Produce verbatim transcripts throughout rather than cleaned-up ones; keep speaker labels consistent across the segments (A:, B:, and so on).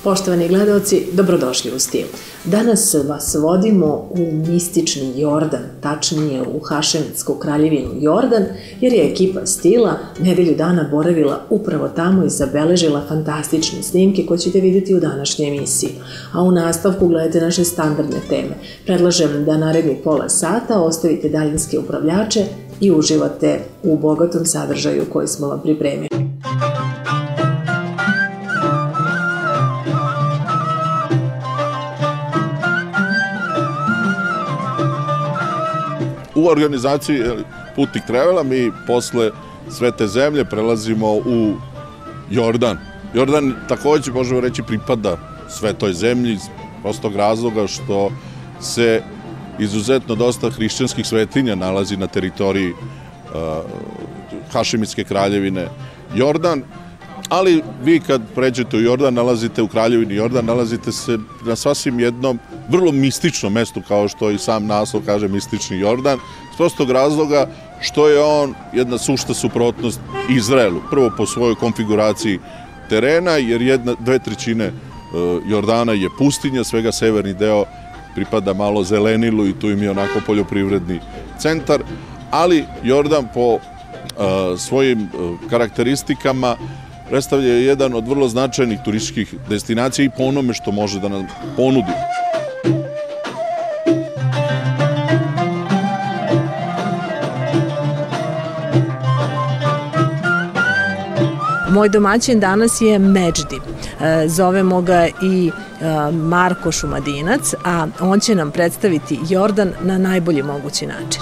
A: Poštovani gledaoci, dobrodošli u Stil. Danas vas vodimo u mistični Jordan, tačnije u Hašemitsku kraljevinu Jordan, jer je ekipa Stila nedelju dana boravila upravo tamo i zabeležila fantastične snimke koje ćete vidjeti u današnjoj emisiji. A u nastavku gledajte naše standardne teme. Predlažem da narednih pola sata ostavite daljinske upravljače i uživate u bogatom sadržaju koji smo vam pripremili.
B: U organizaciji Putnik Trevela mi posle Svete zemlje prelazimo u Jordan. Jordan takođe, možemo reći, pripada Svetoj zemlji iz prostog razloga što se izuzetno dosta hrišćanskih svetinja nalazi na teritoriji uh, Hašemitske kraljevine Jordan, ali vi kad pređete u Jordan, nalazite u kraljevini Jordan, nalazite se na sasvim jednom vrlo mističnom mestu, kao što i sam naslov kaže, mistični Jordan, iz prostog razloga što je on jedna sušta suprotnost Izraelu. Prvo po svojoj konfiguraciji terena, jer jedna, dve trećine Jordana je pustinja, svega severni deo pripada malo zelenilu i tu im je onako poljoprivredni centar, ali Jordan po a, svojim a, karakteristikama predstavlja jedan od vrlo značajnih turističkih destinacija i po onome što može da nam ponudi.
A: Moj domaćin danas je Međdi. Zovemo ga i Marko Šumadinac, a on će nam predstaviti Jordan na najbolji mogući način.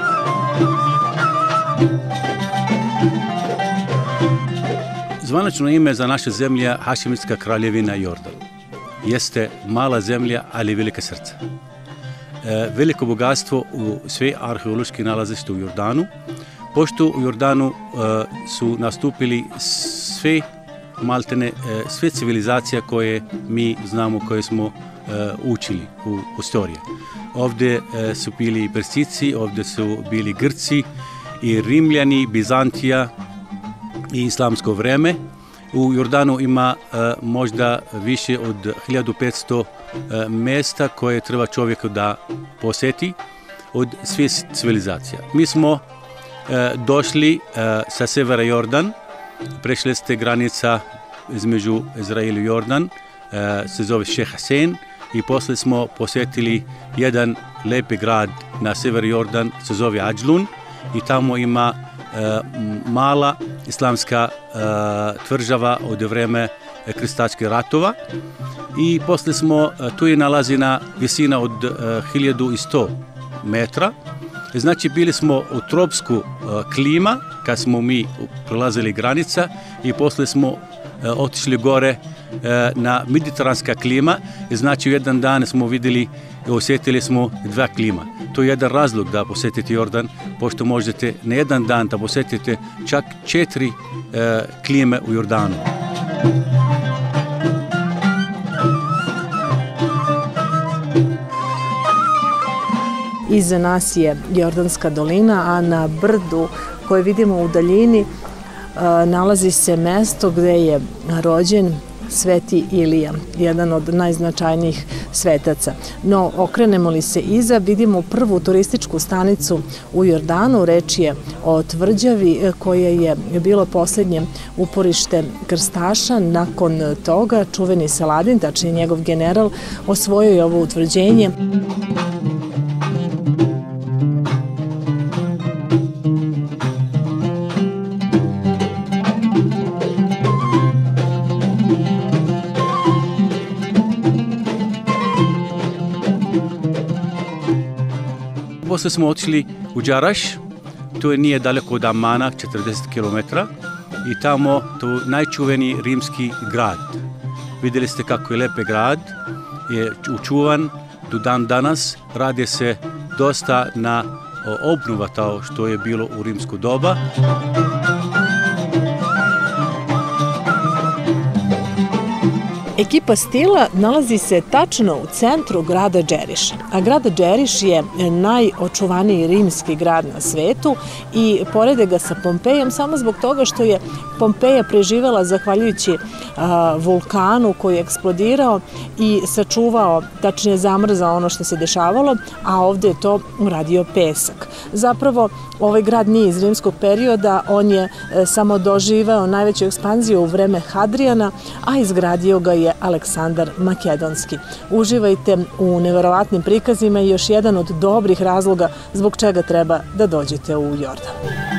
C: Zvanično ime za naše zemlje Hašemitska kraljevina Jordan. Jeste mala zemlja, ali velika srca. E, veliko bogatstvo u sve arheološki nalazište u Jordanu, pošto u Jordanu e, su nastupili sve maltene, e, sve civilizacija koje mi znamo, koje smo e, učili u istoriji. Ovdje e, su bili i Persici, ovdje su bili Grci i Rimljani, Bizantija i islamsko vreme. U Jordanu ima e, možda više od hiljadu petsto e, mjesta koje treba čovjeku da poseti od svih civilizacija. Mi smo e, došli e, sa severa Jordan, prešli ste granica između Izraela i Jordan, e, se zove Šeh Hasen, i posle smo posjetili jedan lepi grad na severu Jordan, se zove Adžlun, i tamo ima e, mala islamska e, tvrđava od vreme krstačkih ratova, i posle smo, tu je nalazina visina od e, hiljadu sto metra. Znači bili smo u tropsku e, klima kad smo mi prolazili granica, i posle smo e, otišli gore e, na mediteranska klima, i znači u jedan dan smo vidjeli i osjetili smo dva klima. To je jedan razlog da posjetite Jordan, pošto možete na jedan dan da posjetite čak četiri e, klime u Jordanu.
A: Iza nas je Jordanska dolina, a na brdu koje vidimo u daljini nalazi se mesto gde je rođen Sveti Ilija, jedan od najznačajnijih svetaca. No, okrenemo li se iza, vidimo prvu turističku stanicu u Jordanu. Reč je o tvrđavi koje je bilo posljednje uporište krstaša. Nakon toga čuveni Saladin, tačnije njegov general, osvojio je ovo utvrđenje.
C: Posle smo otišli u Đaraš, to je nije daleko od Amana, četrdeset kilometara, i tamo to je najčuveni rimski grad. Vidjeli ste kako je lepe grad, je učuvan do dan danas, radi se dosta na obnova to što je bilo u rimsko doba.
A: Ekipa Stila nalazi se tačno u centru grada Džeriša, a grad Džeriš je najočuvaniji rimski grad na svetu i porede ga sa Pompejom samo zbog toga što je Pompeja preživela zahvaljujući a, vulkanu koji je eksplodirao i sačuvao, tačnije zamrzao ono što se dešavalo, a ovde je to uradio pesak. Zapravo, ovaj grad nije iz rimskog perioda, on je e, samo doživeo najveću ekspanziju u vreme Hadrijana, a izgradio ga je Aleksandar Makedonski. Uživajte u neverovatnim prikazima i još jedan od dobrih razloga zbog čega treba da dođete u Jordan.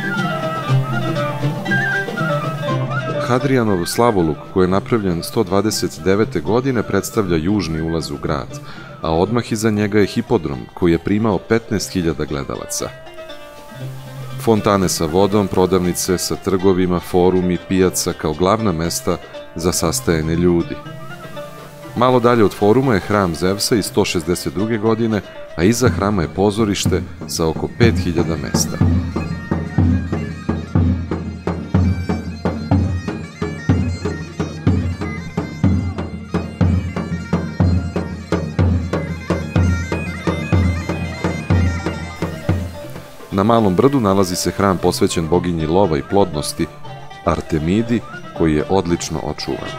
D: Hadrijanov slavoluk, koji je napravljen sto dvadeset devete. godine, predstavlja južni ulaz u grad, a odmah iza njega je hipodrom, koji je primao petnaest hiljada gledalaca. Fontane sa vodom, prodavnice sa trgovima, forumi, pijaca kao glavna mesta za sastajanje ljudi. Malo dalje od foruma je hram Zevsa iz sto šezdeset druge. godine, a iza hrama je pozorište sa oko pet hiljada mesta. Na Malom brdu nalazi se hram posvećen boginji lova i plodnosti, Artemidi, koji je odlično očuvan.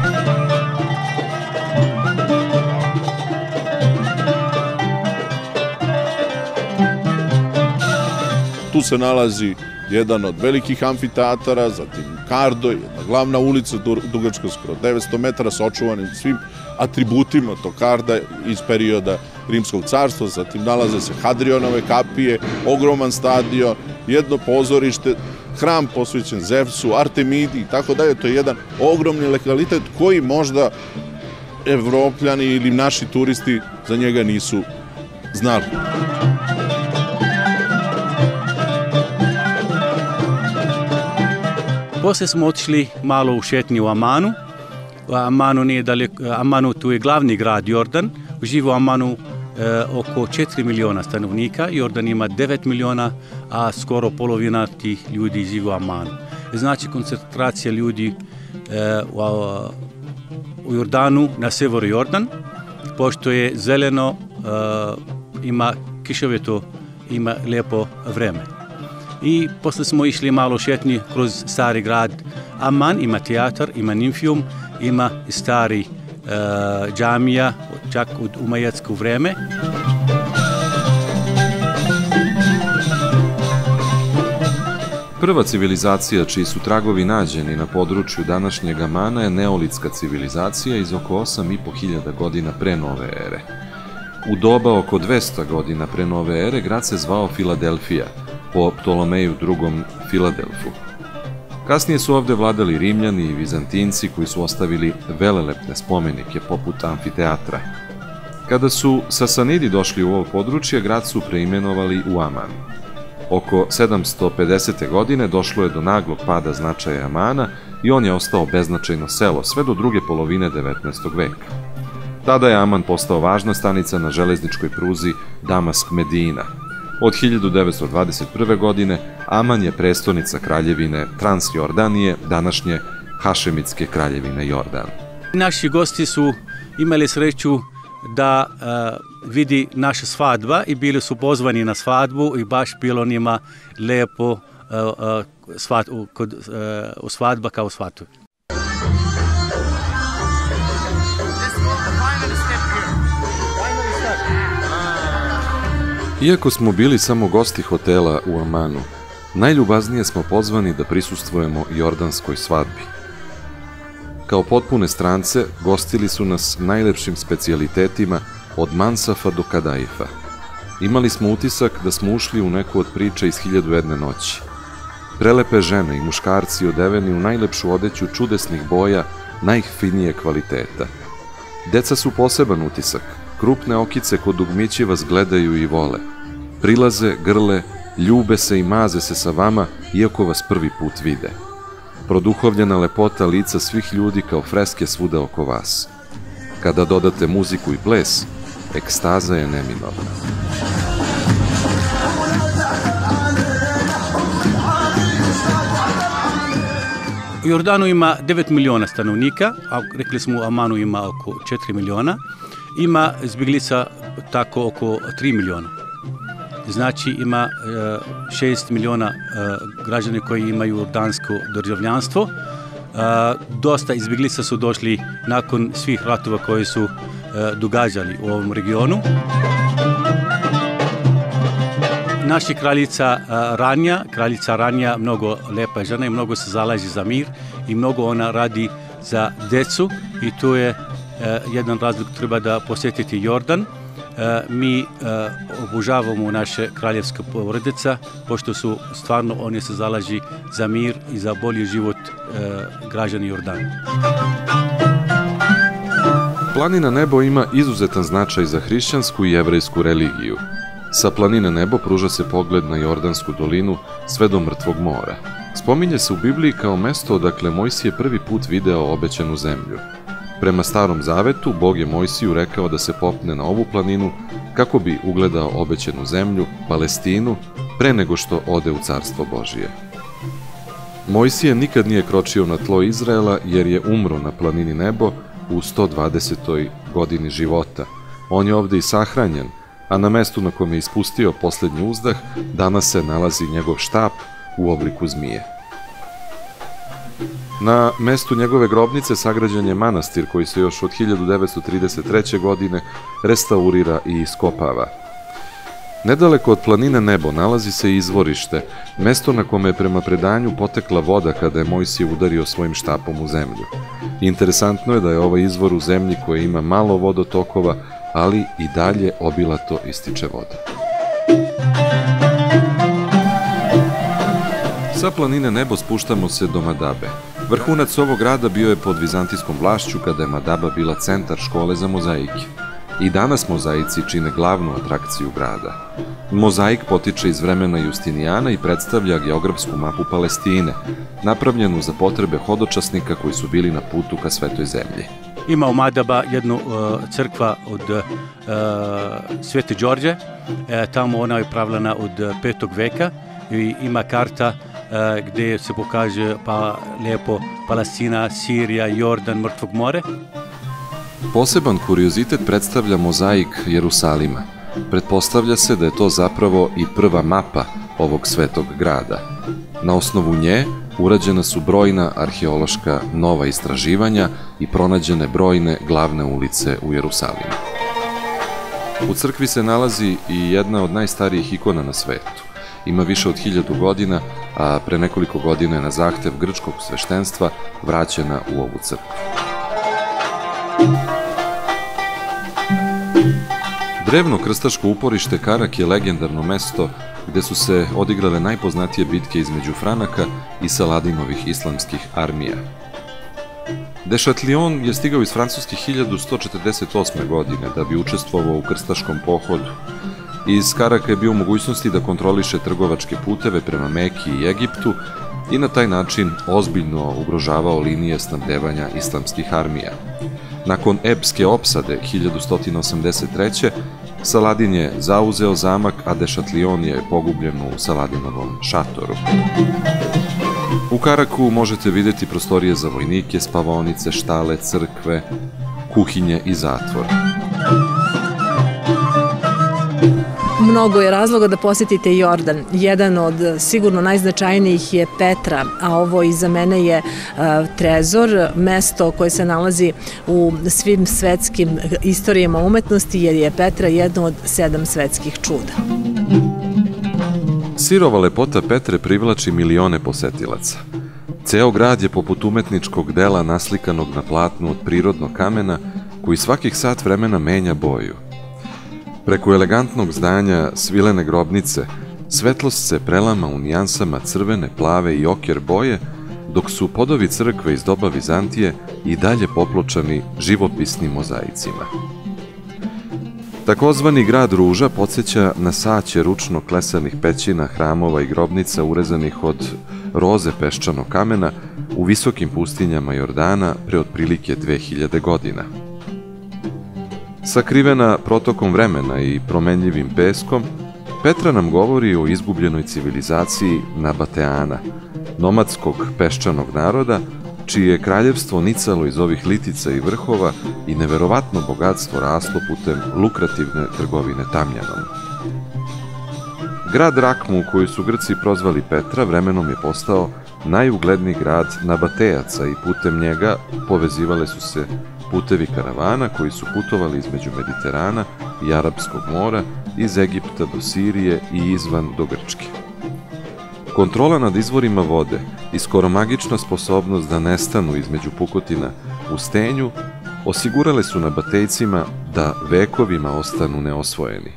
B: Tu se nalazi jedan od velikih amfiteatara, zatim Kardo, jedna glavna ulica dugačka skoro devetsto metara sa očuvanim svim atributima tog Karda iz perioda Rimskog carstva, zatim nalaze se Hadrijanove kapije, ogroman stadion, jedno pozorište, hram posvećen Zevsu, Artemidi i tako dalje. To je jedan ogromni lokalitet koji možda Evropljani ili naši turisti za njega nisu znali.
C: Poslije smo otišli malo u šetnji u Amanu. U Amanu nije daleko, Amanu tu je glavni grad Jordan. Živi u Amanu e, oko četiri miliona stanovnika. Jordan ima devet miliona, a skoro polovina tih ljudi živi u Amanu. Znači koncentracija ljudi e, u, u Jordanu na severu Jordan, pošto je zeleno, e, ima kišovito, ima lijepo vreme. I posle smo išli malo šetnji kroz stari grad Aman, ima teatar, ima nimfijum, ima stari e, džamija, čak od umajatsko vreme.
D: Prva civilizacija čiji su tragovi nađeni na području današnjeg Amana je neolitska civilizacija iz oko osam i po hiljada godina pre nove ere. U doba oko dvesta godina pre nove ere grad se zvao Filadelfija, po Ptolomeju drugom Filadelfu. Kasnije su ovde vladali Rimljani i Vizantinci koji su ostavili velelepne spomenike poput amfiteatra. Kada su Sasanidi došli u ovo područje, grad su preimenovali u Aman. Oko sedamsto pedesete. godine došlo je do naglog pada značaja Amana i on je ostao beznačajno selo sve do druge polovine devetnaestog. veka. Tada je Aman postao važna stanica na železničkoj pruzi Damask-Medina. Od hiljadu devetsto dvadeset prve. godine Aman je prestonica kraljevine Transjordanije, današnje Hašemitske kraljevine Jordan.
C: Naši gosti su imali sreću da uh, vidi naša svadba i bili su pozvani na svadbu i baš bilo njima lepo uh, uh, svat, u, kod, uh, u svadba kao svatu.
D: Iako smo bili samo gosti hotela u Amanu, najljubaznije smo pozvani da prisustvujemo jordanskoj svadbi. Kao potpune strance, gostili su nas najlepšim specijalitetima od Mansafa do Kadaifa. Imali smo utisak da smo ušli u neku od priča iz Hiljadu jedne noći. Prelepe žene i muškarci odeveni u najlepšu odeću čudesnih boja, najfinije kvaliteta. Deca su poseban utisak. Krupne okice kod dugmići vas gledaju i vole. Prilaze, grle, ljube se i maze se sa vama, iako vas prvi put vide. Produhovljena lepota lica svih ljudi kao freske svuda oko vas. Kada dodate muziku i ples, ekstaza je neminovna.
C: U Jordanu ima devet miliona stanovnika, a rekli smo u Amanu ima oko četiri miliona. Ima izbjeglica tako oko tri miliona. Znači ima šest miliona građana koji imaju jordansko državljanstvo. Dosta izbjeglica su došli nakon svih ratova koji su događali u ovom regionu. Naša kraljica Ranja, kraljica Ranja, mnogo lepa žena i mnogo se zalaže za mir i mnogo ona radi za decu i tu je jedan razlog, treba da posjetiti Jordan. Mi obožavamo naše kraljevske porodice, pošto su stvarno oni se zalaži za mir i za bolji život građana Jordana.
D: Planina Nebo ima izuzetan značaj za hrišćansku i jevrejsku religiju. Sa planine Nebo pruža se pogled na Jordansku dolinu sve do Mrtvog mora. Spominje se u Bibliji kao mesto odakle Mojsije prvi put video obećanu zemlju. Prema Starom zavetu, Bog je Mojsiju rekao da se popne na ovu planinu kako bi ugledao obećanu zemlju, Palestinu, pre nego što ode u Carstvo Božije. Mojsije nikad nije kročio na tlo Izraela jer je umro na planini Nebo u sto dvadesetoj godini života. On je ovde i sahranjen, a na mestu na kojem je ispustio poslednji uzdah danas se nalazi njegov štap u obliku zmije. Na mestu njegove grobnice sagrađen je manastir koji se još od hiljadu devetsto trideset treće. godine restaurira i iskopava. Nedaleko od planine Nebo nalazi se izvorište, mesto na kome je prema predanju potekla voda kada je Mojsije udario svojim štapom u zemlju. Interesantno je da je ovaj izvor u zemlji koja ima malo vodotokova, ali i dalje obilato ističe voda. Sa planine Nebo spuštamo se do Madabe. Vrhunac ovog grada bio je pod vizantijskom vlašću kada je Madaba bila centar škole za mozaike. I danas mozaici čine glavnu atrakciju grada. Mozaik potiče iz vremena Justinijana i predstavlja geografsku mapu Palestine, napravljenu za potrebe hodočasnika koji su bili na putu ka Svetoj zemlji.
C: Ima u Madaba jednu uh, crkva od uh, Svete Đorđe, e, tamo ona je pravljena od petog veka i ima karta uh, gdje se pokaže pa lijepo Palestina, Sirija, Jordan, Mrtvog more.
D: Poseban kuriozitet predstavlja mozaik Jerusalima. Pretpostavlja se da je to zapravo i prva mapa ovog svetog grada. Na osnovu nje urađena su brojna arheološka nova istraživanja i pronađene brojne glavne ulice u Jerusalimu. U crkvi se nalazi i jedna od najstarijih ikona na svetu. Ima više od hiljadu godina, a pre nekoliko godina je na zahtev grčkog sveštenstva vraćena u ovu crkvu. Drevno krstaško uporište Karak je legendarno mesto gde su se odigrale najpoznatije bitke između Franaka i Saladinovih islamskih armija. De Chatillon je stigao iz Francuske hiljadu sto četrdeset osme. godine da bi učestvovao u krstaškom pohodu. Iz Karaka je bio u mogućnosti da kontroliše trgovačke puteve prema Meki i Egiptu i na taj način ozbiljno ugrožavao linije snabdevanja islamskih armija. Nakon epske opsade hiljadu sto osamdeset treće. Saladin je zauzeo zamak, a De Chatillon je pogubljen u Saladinovom šatoru. U Karaku možete vidjeti prostorije za vojnike, spavaonice, štale, crkve, kuhinje i zatvor.
A: Mnogo je razloga da posjetite Jordan. Jedan od sigurno najznačajnijih je Petra, a ovo iza mene je Trezor, mesto koje se nalazi u svim svetskim istorijama umetnosti, jer je Petra jedno od sedam svetskih čuda.
D: Sirova lepota Petre privlači milione posetilaca. Ceo grad je poput umetničkog dela naslikanog na platnu od prirodnog kamena, koji svakih sat vremena menja boju. Preko elegantnog zdanja svilene grobnice, svetlost se prelama u nijansama crvene, plave i oker boje, dok su podovi crkve iz doba Vizantije i dalje popločani živopisnim mozaicima. Takozvani grad ruža podsjeća na saće ručno klesanih pećina, hramova i grobnica urezanih od roze peščanog kamena u visokim pustinjama Jordana pre otprilike dve hiljade godina. Sakrivena protokom vremena i promenljivim peskom, Petra nam govori o izgubljenoj civilizaciji Nabateana, nomadskog peščanog naroda čije je kraljevstvo nicalo iz ovih litica i vrhova i neverovatno bogatstvo raslo putem lukrativne trgovine tamjanom. Grad Rakmu, koju su Grci prozvali Petra, vremenom je postao najugledniji grad Nabatejaca i putem njega povezivale su se putevi karavana koji su putovali između Mediterana i Arapskog mora, iz Egipta do Sirije i izvan do Grčke. Kontrola nad izvorima vode i skoro magična sposobnost da nestanu između pukotina u stenju osigurale su Nabatejcima da vekovima ostanu neosvojeni.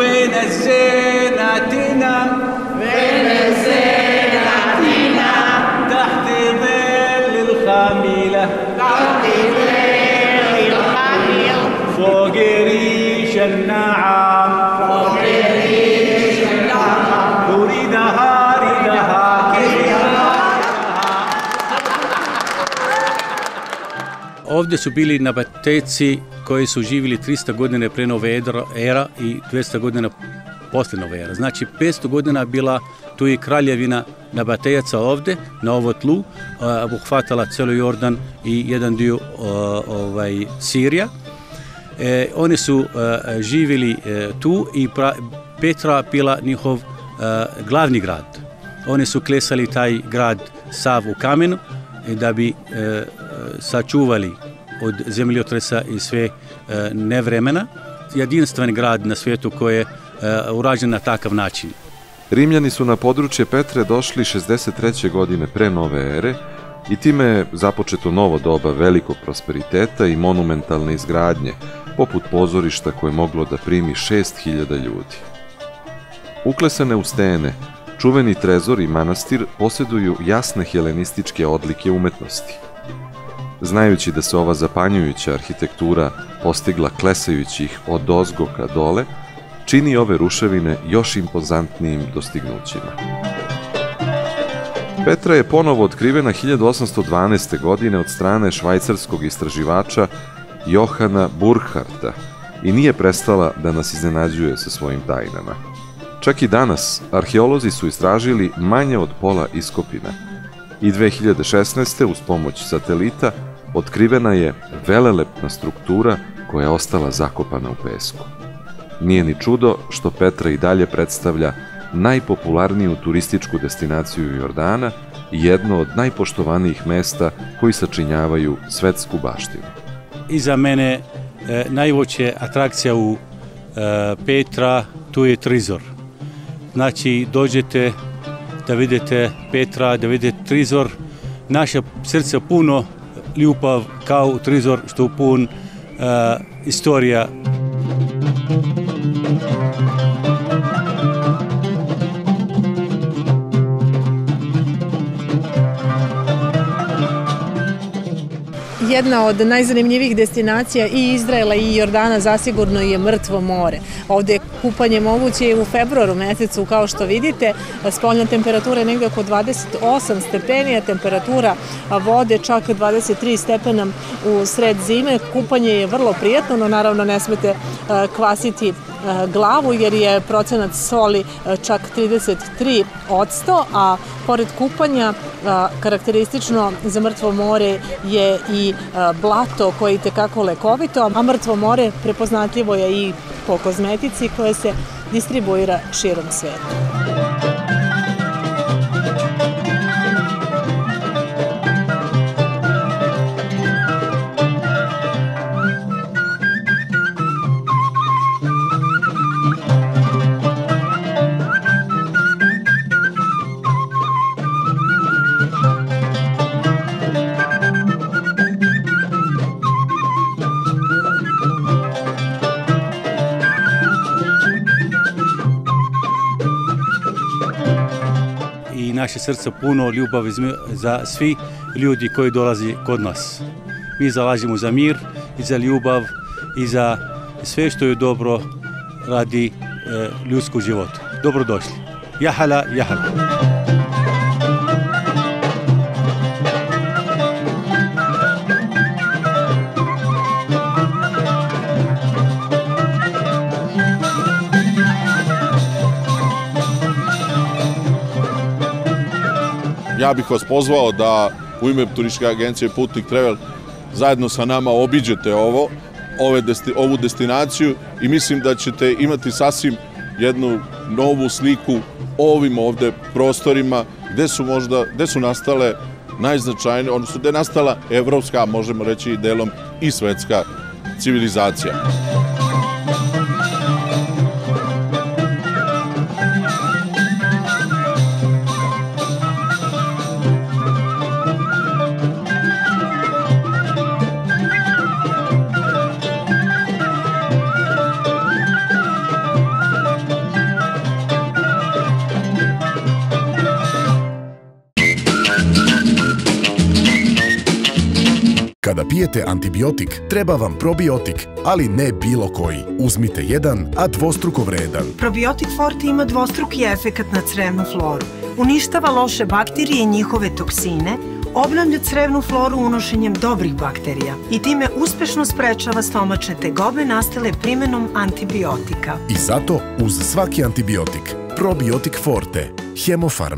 C: Ovdje su bili Nabatejci koji su živjeli trista godina pre nove era i dvesta godina posle nove era. Znači petsto godina bila tu i kraljevina Nabatejaca ovdje, na ovo tlu, obuhvatala celo Jordan i jedan dio ovaj, Sirija. E, oni su e, živjeli e, tu i pra, Petra bila njihov e, glavni grad. Oni su klesali taj grad sav u kamenu da bi e, sačuvali od zemljotresa i sve e, nevremena. Jedinstven grad na svijetu koji je e, urađen na takav način.
D: Rimljani su na područje Petre došli šezdeset treće godine pre nove ere i time je započeto novo doba velikog prosperiteta i monumentalne izgradnje, poput pozorišta koje je moglo da primi šest hiljada ljudi. Uklesane u stene, čuveni trezor i manastir posjeduju jasne helenističke odlike umetnosti. Znajući da se ova zapanjujuća arhitektura postigla klesajući ih od ozgo ka dole, čini ove ruševine još impozantnijim dostignućima. Petra je ponovo otkrivena hiljadu osamsto dvanaeste. godine od strane švajcarskog istraživača Johana Burkharta i nije prestala da nas iznenađuje sa svojim tajnama. Čak i danas arheolozi su istražili manje od pola iskopina i dve hiljade šesnaeste. uz pomoć satelita otkrivena je velelepna struktura koja je ostala zakopana u pesku. Nije ni čudo što Petra i dalje predstavlja najpopularniju turističku destinaciju Jordana i jedno od najpoštovanijih mesta koji sačinjavaju svetsku baštinu.
C: I za mene e, najveća atrakcija u e, Petra, tu je trizor. Znači, dođete da vidite Petra, da vidite trizor, naše srce puno ljubav kao trizor što pun e, istorija.
A: Jedna od najzanimljivijih destinacija i Izraela i Jordana zasigurno je Mrtvo more. Ovdje je kupanje moguće i u februaru mesecu, kao što vidite. Spoljna temperatura je negdje oko dvadeset osam stepeni, a temperatura vode čak dvadeset tri stepena u sred zime. Kupanje je vrlo prijatno, no naravno ne smete kvasiti glavu jer je procenat soli čak trideset tri posto, a pored kupanja karakteristično za Mrtvo more je i blato koje je itekako lekovito, a Mrtvo more prepoznatljivo je i po kozmetici koja se distribuira širom sveta.
C: Naše srce puno ljubavi za svi ljudi koji dolazi kod nas. Mi zalažemo za mir i za ljubav i za sve što je dobro radi e, ljudskog života. Dobrodošli. Jahala, jahala.
B: Ja bih vas pozvao da u ime turističke agencije Putnik Travel zajedno sa nama obiđete ovo, ove desti, ovu destinaciju i mislim da ćete imati sasvim jednu novu sliku o ovim ovde prostorima gde su možda, gde su nastale najznačajnije, odnosno gde je nastala evropska, možemo reći delom i svetska civilizacija.
E: Kada pijete antibiotik, treba vam probiotik, ali ne bilo koji. Uzmite jedan, a dvostruko vredan.
F: Probiotik Forte ima dvostruki efekat na crevnu floru. Uništava loše bakterije i njihove toksine, obnavlja crevnu floru unošenjem dobrih bakterija i time uspešno sprečava stomačne tegobe nastale primenom antibiotika.
E: I zato, uz svaki antibiotik, probiotik Forte, Hemofarm.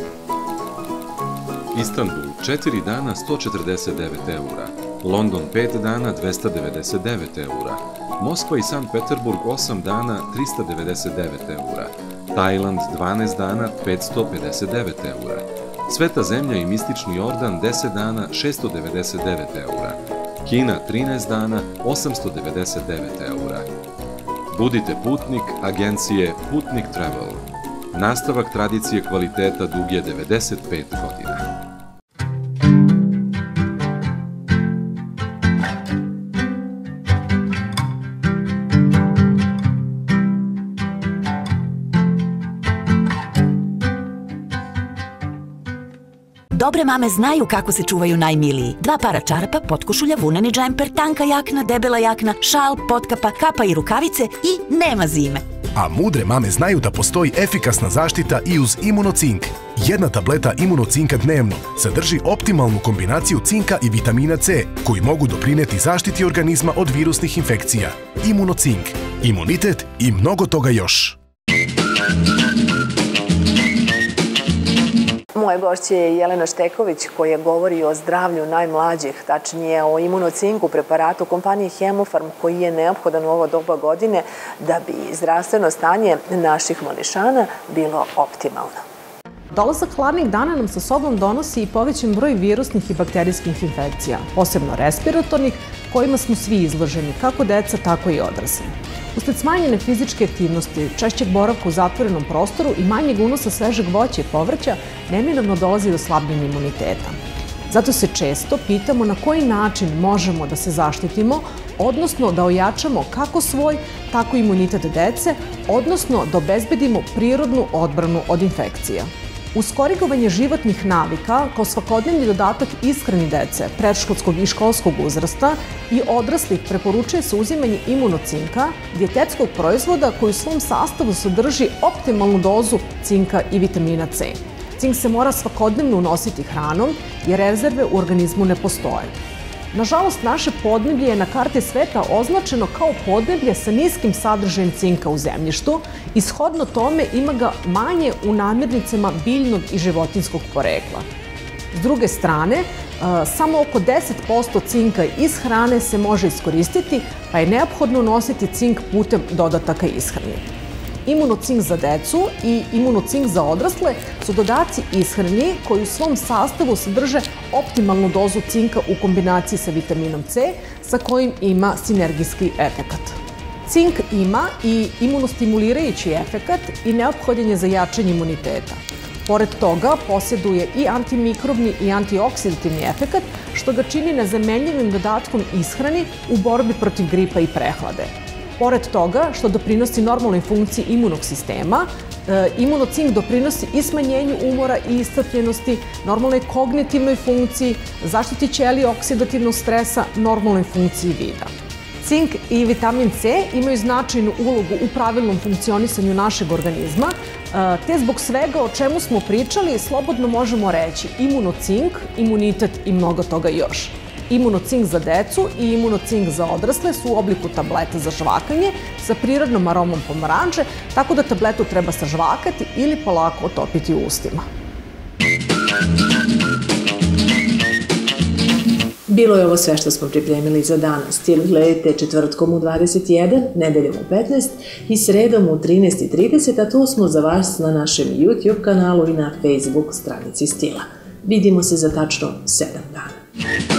D: Istanbul, četiri dana sto četrdeset devet eura. London, pet dana dvesta devedeset devet eura. Moskva i Sankt Peterburg, osam dana trista devedeset devet eura. Tajland, dvanaest dana petsto pedeset devet eura. Sveta zemlja i mistični Jordan, deset dana šesto devedeset devet eura. Kina, trinaest dana osamsto devedeset devet eura. Budite putnik agencije Putnik Travel. Nastavak tradicije kvaliteta duge devedeset pet godina.
G: Dobre mame znaju kako se čuvaju najmiliji. Dva para čarapa, potkošulja, vuneni džemper, tanka jakna, debela jakna, šal, potkapa, kapa i rukavice i nema zime.
E: A mudre mame znaju da postoji efikasna zaštita i uz Imunocink. Jedna tableta Imunocinka dnevno sadrži optimalnu kombinaciju cinka i vitamina C, koji mogu doprineti zaštiti organizma od virusnih infekcija. Imunocink, imunitet i mnogo toga još.
A: Moje gošće je Jelena Šteković koja govori o zdravlju najmlađih, tačnije o Imunocinku, preparatu kompanije Hemofarm koji je neophodan u ovo doba godine da bi zdravstveno stanje naših mališana bilo optimalno.
H: Dolazak hladnih dana nam sa sobom donosi i povećan broj virusnih i bakterijskih infekcija, posebno respiratornih, kojima smo svi izloženi, kako deca, tako i odrasli. Usled smanjene fizičke aktivnosti, češćeg boravka u zatvorenom prostoru i manjeg unosa svežeg voća i povrća, neminovno dolazi do slabljenja imuniteta. Zato se često pitamo na koji način možemo da se zaštitimo, odnosno da ojačamo kako svoj, tako i imunitet dece, odnosno da obezbedimo prirodnu odbranu od infekcija. Uz korigovanje životnih navika, kao svakodnevni dodatak ishrani dece, predškolskog i školskog uzrasta i odraslih, preporučuje se uzimanje Imunocinka, dijetetskog proizvoda koji u svom sastavu sadrži optimalnu dozu cinka i vitamina C. Cink se mora svakodnevno unositi hranom jer rezerve u organizmu ne postoje. Nažalost, naše podneblje je na karti sveta označeno kao podneblje sa niskim sadržajem cinka u zemljištu i shodno tome ima ga manje u namirnicama biljnog i životinjskog porekla. S druge strane, samo oko deset posto cinka iz hrane se može iskoristiti, pa je neophodno unositi cink putem dodataka ishrani. Imunocink za decu i Imunocink za odrasle su dodaci ishrani koji u svom sastavu sadrže optimalnu dozu cinka u kombinaciji sa vitaminom C, sa kojim ima sinergijski efekat. Cink ima i imunostimulirajući efekat i neophodan je za jačanje imuniteta. Pored toga, posjeduje i antimikrobni i antioksidativni efekat, što ga čini nezamenljivim dodatkom ishrani u borbi protiv gripa i prehlade. Pored toga, što doprinosi normalnoj funkciji imunog sistema, Imunocink doprinosi i smanjenju umora i iscrpljenosti, normalnoj kognitivnoj funkciji, zaštiti ćelija oksidativnog stresa, normalnoj funkciji vida. Cink i vitamin C imaju značajnu ulogu u pravilnom funkcionisanju našeg organizma, te zbog svega o čemu smo pričali, slobodno možemo reći Imunocink, imunitet i mnogo toga još. Imunocink za decu i Imunocink za odrasle su u obliku tableta za žvakanje sa prirodnom aromom pomoranđe, tako da tabletu treba sažvakati ili polako otopiti u ustima.
A: Bilo je ovo sve što smo pripremili za danas. Stil gledajte četvrtkom u dvadeset jedan, nedeljom u petnaest i sredom u trinaest i trideset, a tu smo za vas na našem YouTube kanalu i na Facebook stranici Stila. Vidimo se za tačno sedam dana.